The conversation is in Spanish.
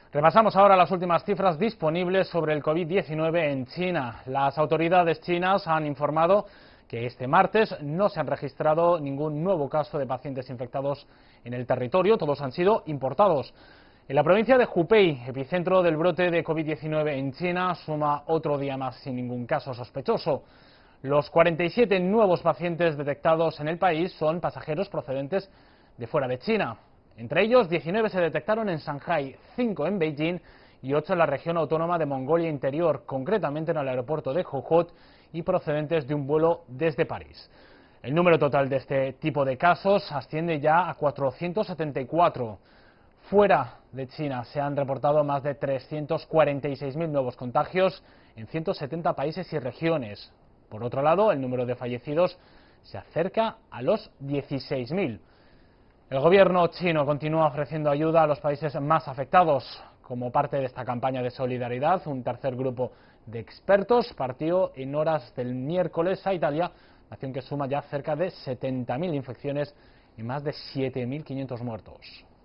Repasamos ahora las últimas cifras disponibles sobre el COVID-19 en China. Las autoridades chinas han informado que este martes no se han registrado ningún nuevo caso de pacientes infectados en el territorio, todos han sido importados. En la provincia de Hubei, epicentro del brote de COVID-19 en China, suma otro día más sin ningún caso sospechoso. Los 47 nuevos pacientes detectados en el país son pasajeros procedentes de fuera de China. Entre ellos, 19 se detectaron en Shanghái, 5 en Beijing y 8 en la región autónoma de Mongolia Interior, concretamente en el aeropuerto de Johot y procedentes de un vuelo desde París. El número total de este tipo de casos asciende ya a 474. Fuera de China se han reportado más de 346.000 nuevos contagios en 170 países y regiones. Por otro lado, el número de fallecidos se acerca a los 16.000. El gobierno chino continúa ofreciendo ayuda a los países más afectados. Como parte de esta campaña de solidaridad, un tercer grupo de expertos partió en horas del miércoles a Italia, nación que suma ya cerca de 70.000 infecciones y más de 7.500 muertos.